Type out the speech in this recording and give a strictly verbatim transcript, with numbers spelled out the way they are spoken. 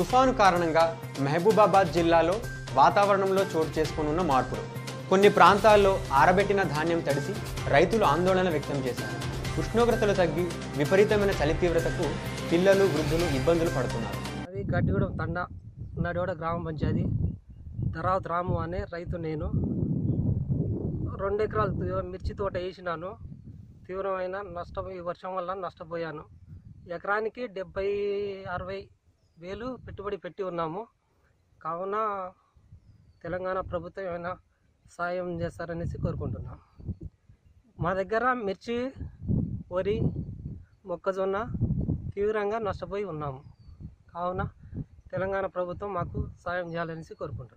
తుఫాను కారణంగా మహబూబాబాద్ జిల్లాలో వాతావరణంలో చోటు చేసుకున్న మార్పులు కొన్ని ప్రాంతాల్లో ఆరబెట్టిన ధాన్యం తడిసి రైతులు ఆందోళన వ్యక్తం చేశారు. ఉష్ణోగ్రతలు తగ్గి విపరీతమైన చలి తీవ్రతకు పిల్లలు వృద్ధులు ఇబ్బందులు పడుతున్నారు. అది గడ్డిగూడెం తండ నడివాడ గ్రామ పంచాయతీ ధరావత్ రాము అనే రైతు. నేను రెండు ఎకరాలు మిర్చి తోట వేసినాను. తీవ్రమైన నష్టం ఈ వర్షం వల్ల నష్టపోయాను. ఎకరానికి డెబ్బై అరవై వేలు పెట్టుబడి పెట్టి ఉన్నాము. కావున తెలంగాణ ప్రభుత్వం ఏమైనా సాయం చేస్తారనేసి కోరుకుంటున్నాం. మా దగ్గర మిర్చి, వరి, మొక్కజొన్న తీవ్రంగా నష్టపోయి ఉన్నాము. కావున తెలంగాణ ప్రభుత్వం మాకు సాయం చేయాలనేసి కోరుకుంటున్నాం.